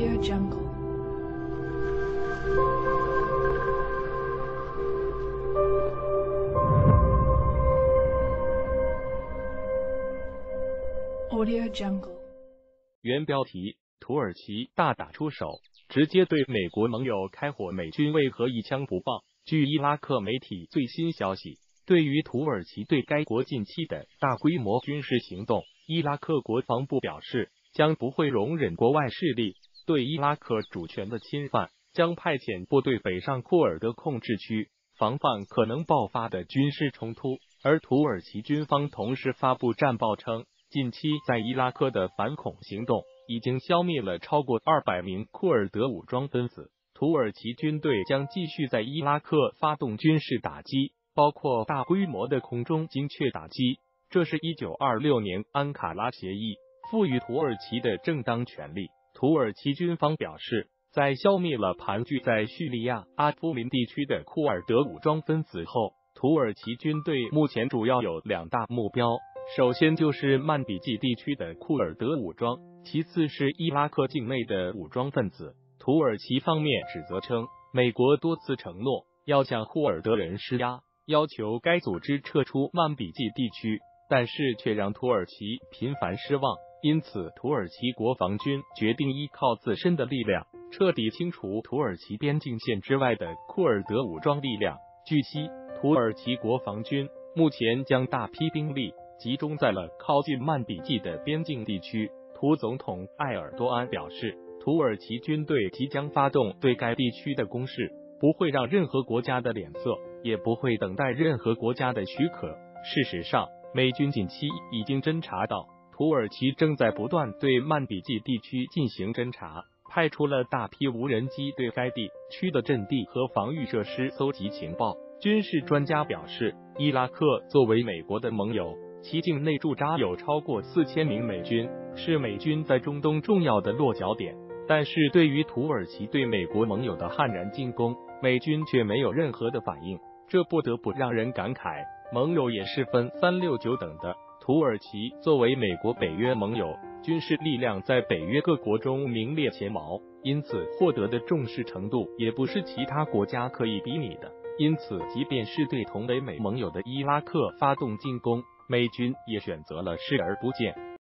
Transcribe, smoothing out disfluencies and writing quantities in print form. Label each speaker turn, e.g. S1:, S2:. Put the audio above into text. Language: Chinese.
S1: Audio Jungle. Audio Jungle.
S2: 原标题：土耳其大打出手，直接对美国盟友开火，美军为何一枪不爆？据伊拉克媒体最新消息，对于土耳其对该国近期的大规模军事行动，伊拉克国防部表示，将不会容忍国外势力对伊拉克主权的侵犯，将派遣部队北上库尔德控制区，防范可能爆发的军事冲突。而土耳其军方同时发布战报称，近期在伊拉克的反恐行动已经消灭了超过200名库尔德武装分子。土耳其军队将继续在伊拉克发动军事打击，包括大规模的空中精确打击。这是1926年安卡拉协议赋予土耳其的正当权利。土耳其军方表示，在消灭了盘踞在叙利亚阿夫林地区的库尔德武装分子后，土耳其军队目前主要有2大目标，首先就是曼比季地区的库尔德武装，其次是伊拉克境内的武装分子。土耳其方面指责称，美国多次承诺要向库尔德人施压，要求该组织撤出曼比季地区，但是却让土耳其频繁失望。因此，土耳其国防军决定依靠自身的力量，彻底清除土耳其边境线之外的库尔德武装力量。据悉，土耳其国防军目前将大批兵力集中在了靠近曼比季的边境地区。土总统埃尔多安表示，土耳其军队即将发动对该地区的攻势，不会让任何国家的脸色，也不会等待任何国家的许可。事实上，美军近期已经侦察到土耳其正在不断对曼比季地区进行侦察，派出了大批无人机对该地区的阵地和防御设施搜集情报。军事专家表示，伊拉克作为美国的盟友，其境内驻扎有超过4000名美军，是美军在中东重要的落脚点。但是对于土耳其对美国盟友的悍然进攻，美军却没有任何的反应，这不得不让人感慨，盟友也是分3、6、9等的。土耳其作为美国北约盟友，军事力量在北约各国中名列前茅，因此获得的重视程度也不是其他国家可以比拟的。因此，即便是对同为美盟友的伊拉克发动进攻，美军也选择了视而不见。